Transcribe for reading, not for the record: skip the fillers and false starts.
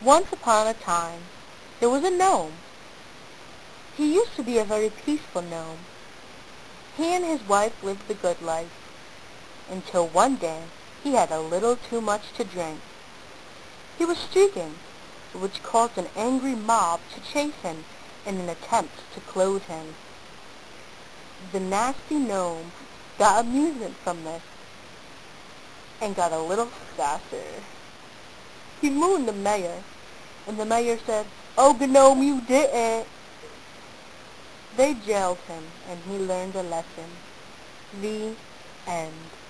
Once upon a time, there was a gnome. He used to be a very peaceful gnome. He and his wife lived the good life, until one day he had a little too much to drink. He was streaking, which caused an angry mob to chase him in an attempt to clothe him. The Gnasty Gnome got amusement from this, and got a little sassier. He mooned the mayor, and the mayor said, "Oh, Gnome, you didn't." They jailed him, and he learned a lesson. The end.